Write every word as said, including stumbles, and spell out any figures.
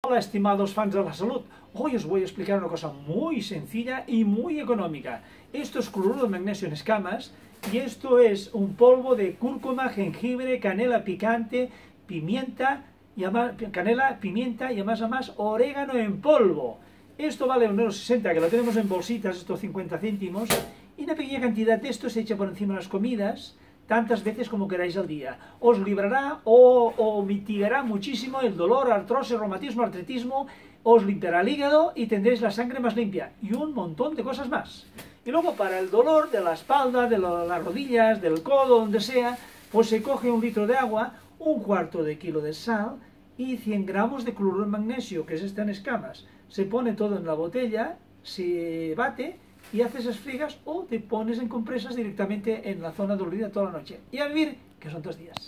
Hola, estimados fans de la salud. Hoy os voy a explicar una cosa muy sencilla y muy económica. Esto es cloruro de magnesio en escamas y esto es un polvo de cúrcuma, jengibre, canela picante, pimienta, y además, canela, pimienta y además, además orégano en polvo. Esto vale un euro sesenta, que lo tenemos en bolsitas, estos cincuenta céntimos, y una pequeña cantidad de esto se echa por encima de las comidas, tantas veces como queráis al día. Os librará o, o mitigará muchísimo el dolor, artrosis, reumatismo, artritismo, os limpiará el hígado y tendréis la sangre más limpia, y un montón de cosas más. Y luego para el dolor de la espalda, de lo, las rodillas, del codo, donde sea, pues se coge un litro de agua, un cuarto de kilo de sal y cien gramos de cloruro de magnesio, que es esta en escamas. Se pone todo en la botella, se bate y haces esas friegas o te pones en compresas directamente en la zona dolorida toda la noche. Y a vivir, que son dos días.